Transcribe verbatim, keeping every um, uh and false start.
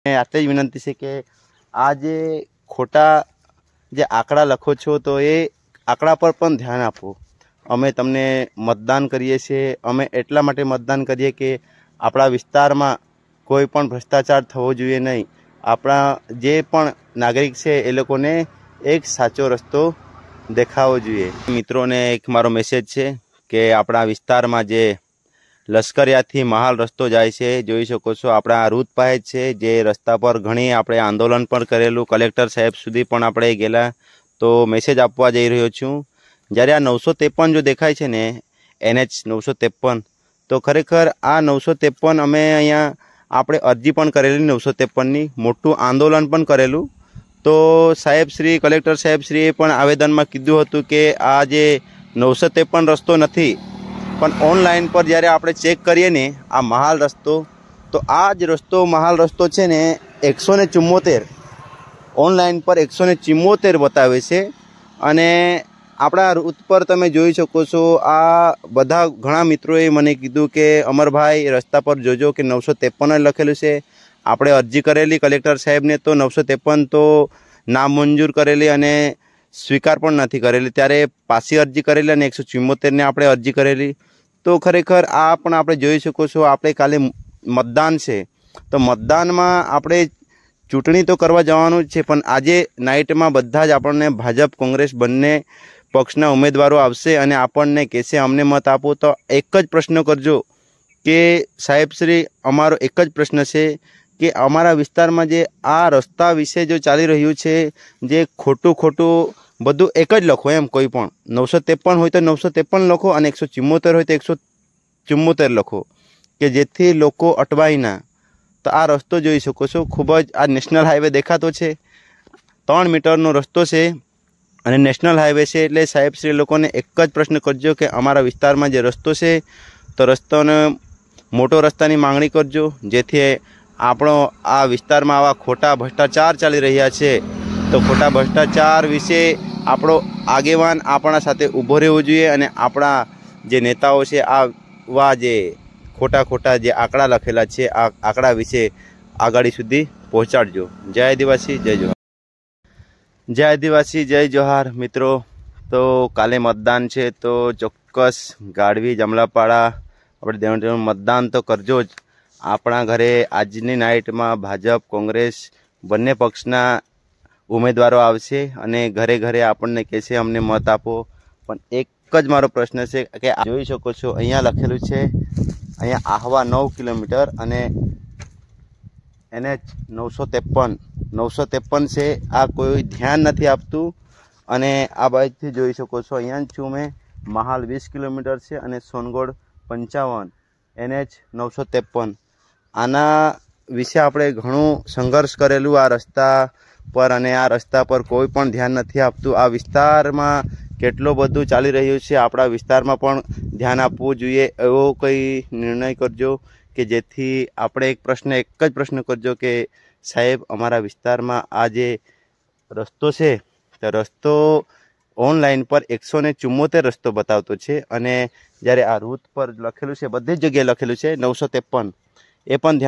આટલી જ વિનંતી છે કે આ જે ખોટા જે આંકડા લખો છો તો એ આંકડા પર પણ ધ્યાન આપો। અમે તમને મતદાન કરીએ છીએ, અમે એટલા માટે મતદાન કરીએ કે આપણા વિસ્તારમાં કોઈ પણ ભ્રષ્ટાચાર થવો જોઈએ નહીં। આપણા જે પણ નાગરિક છે એ લોકોને એક સાચો રસ્તો દેખાવો જોઈએ। મિત્રોને એક મારો મેસેજ છે કે આપણા વિસ્તારમાં જે લશ્કરિયાથી મહાલ રસ્તો જાય છે, જોઈ શકો છો આપણા રૂત પાસે છે, જે રસ્તા પર ઘણી આપણે આંદોલન પણ કરેલું, કલેક્ટર સાહેબ સુધી પણ આપણે ગયેલા। તો મેસેજ આપવા જઈ રહ્યો છું, જ્યારે આ નવસો ત્રેપન જો દેખાય છે ને એનએચ નવસો ત્રેપન, તો ખરેખર આ નવસો ત્રેપન અમે અહીંયા આપણે અરજી પણ કરેલી નવસો ત્રેપનની, મોટું આંદોલન પણ કરેલું। તો સાહેબ શ્રી કલેક્ટર સાહેબ શ્રીએ પણ આવેદનમાં કીધું હતું કે આ જે નવસો ત્રેપન રસ્તો નથી, પણ ઓનલાઈન પર જ્યારે આપણે ચેક કરીએ ને આ મહાલ રસ્તો, તો આ જ રસ્તો મહાલ રસ્તો છે ને એકસો ને ચુમ્મોતેર ઓનલાઈન પર એકસો ને ચુમ્મોતેર બતાવે છે। અને આપણા રૂટ પર તમે જોઈ શકો છો આ બધા ઘણા મિત્રોએ મને કીધું કે અમરભાઈ રસ્તા પર જોજો કે નવસો ત્રેપન જ લખેલું છે। આપણે અરજી કરેલી કલેક્ટર સાહેબને તો નવસો ત્રેપન તો નામંજૂર કરેલી અને સ્વીકાર પણ નથી કરેલી, ત્યારે પાછી અરજી કરેલી અને એકસો ચુમ્મોતેરને આપણે અરજી કરેલી। તો ખરેખર આ પણ આપણે જોઈ શકો છો, આપણે કાલે મતદાન છે, તો મતદાનમાં આપણે ચૂંટણી તો કરવા જવાનું જ છે, પણ આજે નાઇટમાં બધા જ આપણને ભાજપ કોંગ્રેસ બંને પક્ષના ઉમેદવારો આવશે અને આપણને કહેશે અમને મત આપો। તો એક જ પ્રશ્ન કરજો કે સાહેબશ્રી, અમારો એક જ પ્રશ્ન છે કે અમારા વિસ્તારમાં જે આ રસ્તા વિશે જો ચાલી રહ્યું છે, જે ખોટું ખોટું બધું એક જ લખો, એમ કોઈ પણ નવસો ત્રેપન હોય તો નવસો ત્રેપન લખો અને એકસો ચુમ્મોતેર હોય તો એકસો ચુમ્મોતેર લખો, કે જેથી લોકો અટવાય ના। તો આ રસ્તો જોઈ શકો છો, ખૂબ જ આ નેશનલ હાઈવે દેખાતો છે, ત્રણ મીટરનો રસ્તો છે અને નેશનલ હાઈવે છે। એટલે સાહેબશ્રી લોકોને એક જ પ્રશ્ન કરજો કે અમારા વિસ્તારમાં જે રસ્તો છે તો રસ્તાને મોટો રસ્તાની માંગણી કરજો, જેથી આપણો આ વિસ્તારમાં આવા ખોટા ભ્રષ્ટાચાર ચાલી રહ્યા છે તો ખોટા ભ્રષ્ટાચાર વિશે આપણો આગેવાન આપણા સાથે ઊભો રહેવો જોઈએ અને આપણા જે નેતાઓ છે આવા જે ખોટા ખોટા જે આંકડા લખેલા છે આ આંકડા વિશે આગળ સુધી પહોંચાડજો। જય આદિવાસી, જય જોહાર। જય આદિવાસી, જય જોહાર। મિત્રો, તો કાલે મતદાન છે તો ચોક્કસ ગાઢવી જમલાપાડા આપણે દેવનું મતદાન તો કરજો જ। આપણા ઘરે આજની નાઇટમાં ભાજપ કોંગ્રેસ બંને પક્ષના ઉમેદવારો આવશે અને ઘરે ઘરે આપણને કહેશે અમને મત આપો। પણ એક જ મારો પ્રશ્ન છે કે જોઈ શકો છો અહીંયા લખેલું છે, અહીંયા આહવા નવ કિલોમીટર અને એનએચ નવસો ત્રેપન નવસો ત્રેપન છે, આ કોઈ ધ્યાન નથી આપતું। અને આ બાજુથી જોઈ શકો છો અહીંયા જ છું મેં, મહાલ વીસ કિલોમીટર છે અને સોનગઢ પંચાવન, એનએચ નવસો ત્રેપન। આના વિશે આપણે ઘણું સંઘર્ષ કરેલું આ રસ્તા પર અને આ રસ્તા પર કોઈ પણ ધ્યાન નથી આપતું। આ વિસ્તારમાં કેટલું બધું ચાલી રહ્યું છે, આપણા વિસ્તારમાં પણ ધ્યાન આપવું જોઈએ, એવો કંઈ નિર્ણય કરજો કે જેથી આપણે એક પ્રશ્ન એક જ પ્રશ્ન કરજો કે સાહેબ અમારા વિસ્તારમાં આ જે રસ્તો છે તો રસ્તો ઓનલાઈન પર એકસો ને ચુમ્મોતેર રસ્તો બતાવતો છે અને જ્યારે આ રૂટ પર લખેલું છે, બધી જ જગ્યાએ લખેલું છે નવસો ત્રેપન, એ પણ ધ્યાન